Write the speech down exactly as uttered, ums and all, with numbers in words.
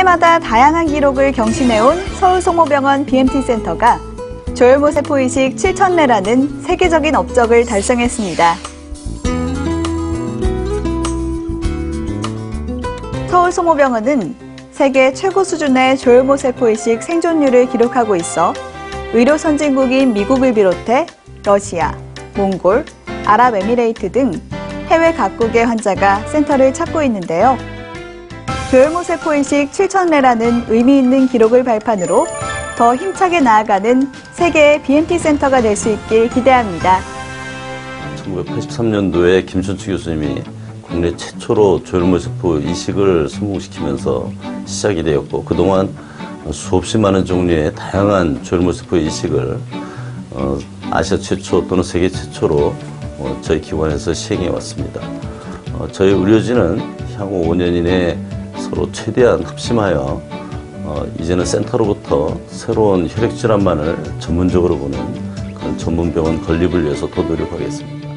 해마다 다양한 기록을 경신해온 서울송모병원 비엠티센터가 조혈모세포이식 칠천 회라는 세계적인 업적을 달성했습니다. 서울송모병원은 세계 최고 수준의 조혈모세포이식 생존율을 기록하고 있어 의료 선진국인 미국을 비롯해 러시아, 몽골, 아랍에미레이트 등 해외 각국의 환자가 센터를 찾고 있는데요. 조혈모세포이식 칠천 회라는 의미 있는 기록을 발판으로 더 힘차게 나아가는 세계의 비엠티센터가 될 수 있길 기대합니다. 천구백팔십삼 년도에 김춘추 교수님이 국내 최초로 조혈모세포 이식을 성공시키면서 시작이 되었고, 그동안 수없이 많은 종류의 다양한 조혈모세포 이식을 어, 아시아 최초 또는 세계 최초로 어, 저희 기관에서 시행해 왔습니다. 어, 저희 의료진은 향후 오 년 이내에 서로 최대한 합심하여 어, 이제는 센터로부터 새로운 혈액질환만을 전문적으로 보는 그런 전문병원 건립을 위해서 더 노력하겠습니다.